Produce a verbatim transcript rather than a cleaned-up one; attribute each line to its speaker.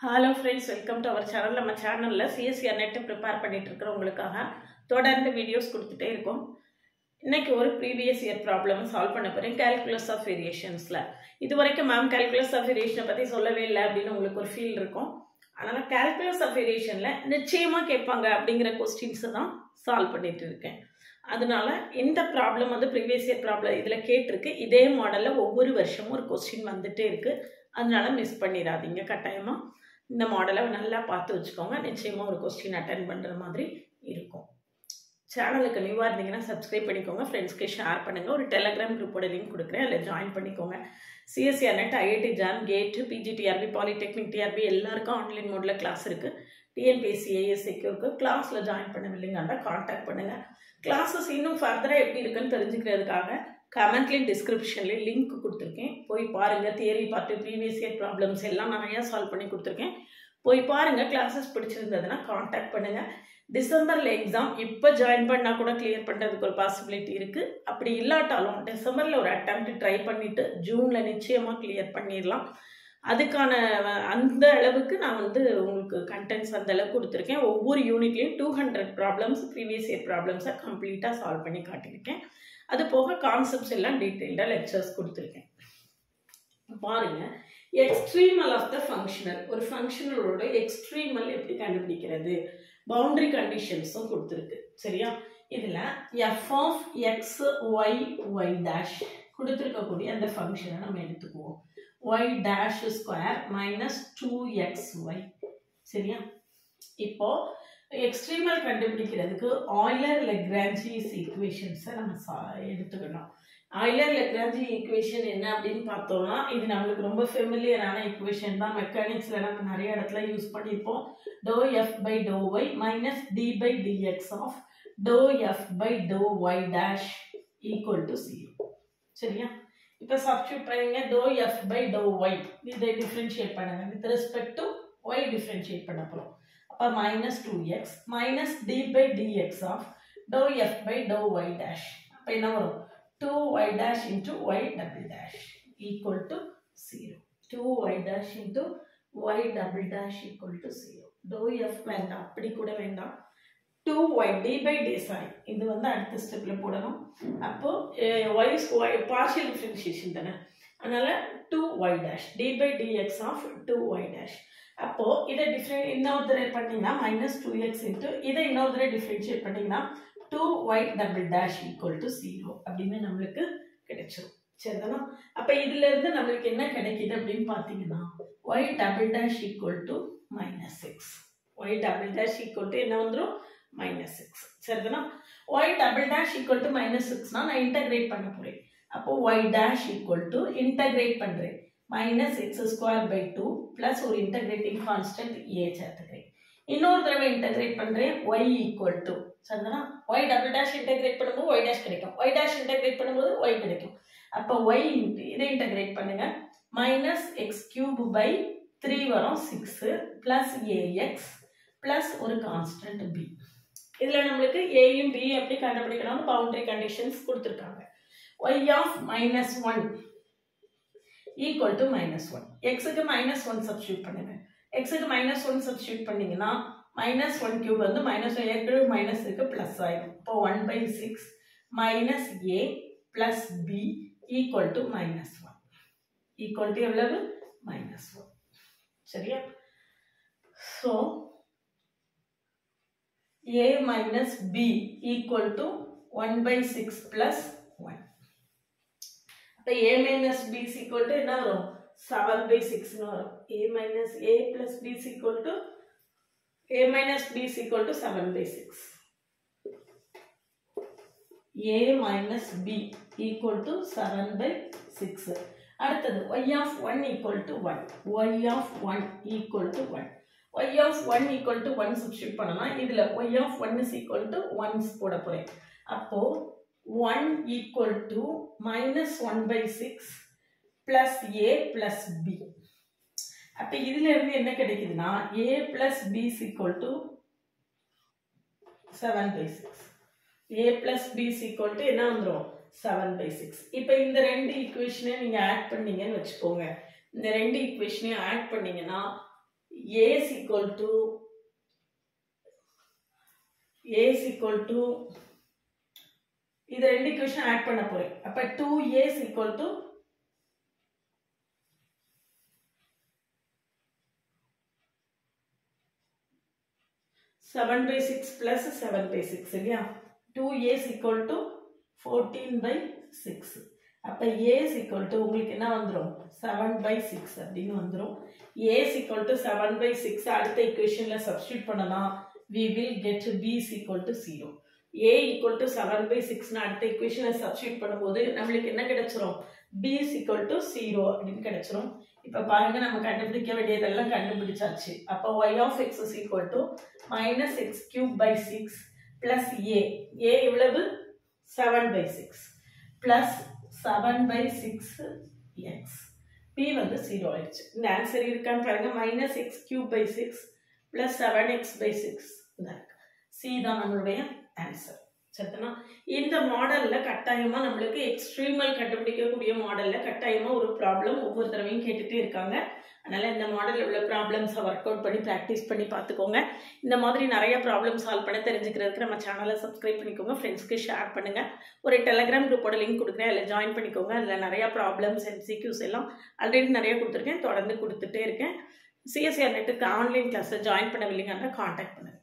Speaker 1: Hello friends, welcome to our channel. நம்ம சேனல்ல C S R net prepare பண்ணிட்டு இருக்கறவங்களுக்காக தொடர்ந்து வீடியோஸ் கொடுத்துட்டே இருக்கோம். இன்னைக்கு ஒரு previous year problem சால்வ் பண்ண போறேன் calculus of variationsல. இதுவரைக்கும் மேம் calculus of variation பத்தி சொல்லவே இல்ல அப்படினு உங்களுக்கு ஒரு ஃபீல் இருக்கும். ஆனா calculus of variationல நிச்சயமா கேட்பாங்க அப்படிங்கற क्वेश्चंस தான் சால்வ் பண்ணிட்டு இருக்கேன். அதனால இந்த problem வந்து previous year problem இதுல கேட்டிருக்கு. இதே மாடல்ல ஒவ்வொரு வருஷமும் ஒரு क्वेश्चन வந்துட்டே இருக்கு. அதனால மிஸ் பண்ணிராதீங்க கட்டாயமா. இந்த மாடலை நல்லா பார்த்து வச்சுக்கோங்க. நிச்சயமா ஒரு क्वेश्चन அட்டெண்ட் பண்ற மாதிரி இருக்கும். சேனலுக்கு நியூவா இருந்தீங்கன்னா சப்ஸ்கிரைப் பண்ணிக்கோங்க. ஃப்ரெண்ட்ஸ்க்கு ஷேர் பண்ணுங்க. ஒரு டெலிகிராம் குரூப்போட லிங்க் கொடுக்குறேன். அதில் ஜாயின் பண்ணிக்கோங்க. C S R net, I I T JAM, GATE, P G T R B, polytechnic T R B எல்லாருக்கும் ஆன்லைன் மோட்ல கிளாஸ் இருக்கு. T N P S C A S I இருக்கு. கிளாஸ்ல join பண்ணவில்லைங்கன்னா contact பண்ணுங்க. Classes இன்னும் ஃபர்தரா எப்படி இருக்குன்னு தெரிஞ்சுக்கிறதுக்காக கமெண்ட்லயும் டிஸ்கிரிப்ஷன்லயும் லிங்க் கொடுத்துருக்கேன். போய் பாருங்க. தியரி பார்த்து ப்ரீவியஸ் இயர் ப்ராப்ளம்ஸ் எல்லாம் நிறைய சால்வ் பண்ணி கொடுத்துருக்கேன். போய் பாருங்க. கிளாஸஸ் பிடிச்சிருந்ததுன்னா கான்டாக்ட் பண்ணுங்க. டிசம்பர்ல எக்ஸாம் இப்போ ஜாயின் பண்ணா கூட கிளியர் பண்றதுக்கு ஒரு பாசிபிலிட்டி இருக்கு. அப்படி இல்லாட்டாலும் டிசம்பர்ல ஒரு அட்டெம்ப்ட் ட்ரை பண்ணிட்டு ஜூன்ல நிச்சயமா கிளியர் பண்ணிடலாம். அதுக்கான அந்த அளவுக்கு நான் வந்து உங்களுக்கு கண்டென்ட்ஸ் அந்த அளவுக்கு கொடுத்துருக்கேன். ஒவ்வொரு யூனிட்லையும் two hundred problems previous year ப்ராப்ளம்ஸை கம்ப்ளீட்டாக சால்வ் பண்ணி காட்டியிருக்கேன். அது போக கான்செப்ட்ஸ் எல்லாம் டீட்டெயில்டாக லெக்சர்ஸ் கொடுத்துருக்கேன். பாருங்க, எக்ஸ்ட்ரீமல் ஆஃப் த ஃபங்க்ஷனல். ஒரு ஃபங்க்ஷனலோட எக்ஸ்ட்ரீமல் எப்படி கண்டுபிடிக்கிறது, பவுண்டரி கண்டிஷன்ஸும் கொடுத்துருக்கு. சரியா? இதில் f of x y y dash கொடுத்துருக்கக்கூடிய அந்த ஃபங்க்ஷனை நம்ம எடுத்துக்குவோம். y dash square minus two x y. சரியா? இப்போ எக்ஸ்ட்ரீமல் கண்டுபிடிக்கிறதுக்கு ஆய்லர் லெக்ரான்ஜிஸ் ஈக்குவேஷன்ஸை நம்ம எடுத்துக்கணும். ஆய்லர் லெக்ரான்ஜி ஈக்குவேஷன் என்ன அப்படின்னு பார்த்தோம்னா, இது நம்மளுக்கு ரொம்ப ஃபெமிலியரான ஈக்குவேஷன் தான். மெக்கானிக்ஸ்ல நம்ம நிறைய இடத்துல யூஸ் பண்ணியிருப்போம். Doe f by doe y minus d by dx of doe f by doe y dash equal to zero. சரியா? இப்போ சப்ஸ்டிட்யூட் பண்ணுங்க. Doe f by doe y இதை டிஃபரன்ஷியேட் பண்ணுங்க. With respect to y differentiate பண்ண போகிறோம். அப்போ minus two x minus d by dx of doe f by doe y dash. அப்போ என்ன வரும்? Two y dash into y double dash equal to zero. Two y dash into y double dash equal to zero. Doe f வேண்டாம், அப்படி கூட வேண்டாம். Two y d by d sorry இது வந்து அடுத்த ஸ்டெப்ல போடணும். அப்போ ஒய் ஒய் பார்ஷியல் டிஃபரன்ஷியேஷன் தானே, அதனால two y dash d by dx of two y dash. அப்போ இதை டிஃபரெண்ட் இன்னொரு தடவை பண்ணீங்கன்னா மைனஸ் டூ எக்ஸ் இன்ட்டு இதை இன்னொரு தடவை டிஃபரன்ஷியேட் பண்ணீங்கன்னா two y double dash equal to zero அப்படின்னு நம்மளுக்கு கிடைச்சிடும். சரிதானா? அப்போ இதுல இருந்து நம்மளுக்கு என்ன கிடைக்குது அப்படின்னு பார்த்தீங்கன்னா y double dash equal to minus six. Y double dash equal to என்ன வந்துடும்? Minus six. சரிதானா? Y double dash equal to minus சிக்ஸ்னா நான் இன்டகிரேட் பண்ண போறேன். அப்போ y dash equal to integrate பண்றேன் minus x square by two plus ஒரு இன்டகிரேட்டிங் கான்ஸ்டன்ட் ஏ சேர்த்துக்கிறேன். இன்னொரு தடவை இன்டகிரேட் பண்றேன் ஒய் ஈக்குவல் டு. சரிதானா? ஒய் டபுள் டேஷ் இன்டகிரேட் பண்ணும்போது ஒய் டேஷ் கிடைக்கும். ஒய் டேஷ் இன்டகிரேட் பண்ணும்போது ஒய் கிடைக்கும். அப்போ ஒய் இதை இன்டகிரேட் பண்ணுங்க. Minus x cube by three வரும் சிக்ஸ் பிளஸ் ஏஎக்ஸ் பிளஸ் ஒரு கான்ஸ்டன்ட் பி. இதுல நம்மளுக்கு ஏயும் பி எப்படி கண்டுபிடிக்கணும்னு பவுண்டரி கண்டிஷன்ஸ் கொடுத்துருக்காங்க. y of minus one equal to minus one. எக்ஸுக்கு மைனஸ் ஒன் சப்ஸ்டியூட் பண்ணுங்க. எக்ஸுக்கு மைனஸ் ஒன் சப்ஸ்டியூட் பண்ணீங்கன்னா மைனஸ் ஒன் கியூப் வந்து மைனஸ் ஒன் ஏற்கனவே மைனஸ் இருக்கு பிளஸ் ஆயிடும். இப்போ one by six minus A plus B equal to minus one. Equal to எவ்வளவு? Minus one. சரியா? So a minus b equal to one by six plus one. அப்போ a minus b is equal to என்ன வரும்? seven by six வரும். a minus a plus b is equal to a minus b is equal to seven by six. a minus b equal to seven by six. அடுத்தது y of one equal to one. y of one equal to one. y of one equal to one substitute பண்ணனா இதுல y of one is equal to one போட போறேன். அப்போ one equal to minus one by six plus a plus b. அப்ப இதுல இருந்து என்ன கிடைக்குதுன்னா a plus b is equal to seven by six. a plus b is equal to என்ன வந்துரும்? seven by six. இப்போ இந்த ரெண்டு ஈக்குவேஷனை நீங்க ஆட் பண்ணீங்கன்னு வச்சுக்கோங்க. இந்த ரெண்டு ஈக்குவேஷனையும் ஆட் பண்ணீங்கன்னா A is equal to A is equal to இது ரெண்டு equation add பண்ண போறேன். அப்ப two A is equal to seven by six plus seven by six இல்லையா? two A is equal to fourteen by six. அப்ப A is equal to உங்களுக்கு என்ன வந்துரும்? seven by six அப்படின்னு வந்துரும். A is equal to seven by six அடுத்த equationல substitute பண்ணனா we will get B is equal to zero. A equal to seven by six னா அடுத்த equationல substitute பண்ணும்போது நம்மளுக்கு என்ன கிடைச்சிரும்? B is equal to zero அப்படின்னு கிடைச்சிரும். இப்ப பாருங்க நம்ம கண்டுபிடிக்க வேண்டியதெல்லாம் கண்டுபிடிச்சாச்சு. அப்ப y of x is equal to minus x cube by six plus A. A எவ்வளவு? seven by six plus seven by six x. P வந்து zero ஆயிடுச்சு. இந்த ஆன்சர் இருக்கான்னு பாருங்க. minus x cube by six plus seven x by six. C தான் நம்மளுடைய answer. சரிதானா? இந்த மாடல்ல கட்டாயமா நம்மளுக்கு எக்ஸ்ட்ரீமல் கண்டுபிடிக்கக்கூடிய மாடல்ல கட்டாயமா ஒரு ப்ராப்ளம் ஒவ்வொரு தடவையும் கேட்டுட்டே இருக்காங்க. அதனால இந்த மாடல்ல உள்ள ப்ராப்ளம்ஸை ஒர்க் அவுட் பண்ணி ப்ராக்டிஸ் பண்ணி பார்த்துக்கோங்க. இந்த மாதிரி நிறைய ப்ராப்ளம் சால்வ் பண்ண தெரிஞ்சுக்கிறதுக்கு நம்ம சேனலை சப்ஸ்கிரைப் பண்ணிக்கோங்க, ஃப்ரெண்ட்ஸ்க்கு ஷேர் பண்ணுங்க. ஒரு டெலகிராம் குரூப்போட லிங்க் கொடுக்குறேன், அதில் ஜாயின் பண்ணிக்கோங்க. அதில் நிறைய ப்ராப்ளம்ஸ் எம்சிக்யூஸ் எல்லாம் ஆல்ரெடி நிறைய கொடுத்துருக்கேன், தொடர்ந்து கொடுத்துட்டே இருக்கேன். சிஎஸ்சிஆர் நெட்டுக்கு ஆன்லைன் கிளாஸில் ஜாயின் பண்ணவில்லைங்கன்னா கான்டாக்ட் பண்ணுங்க.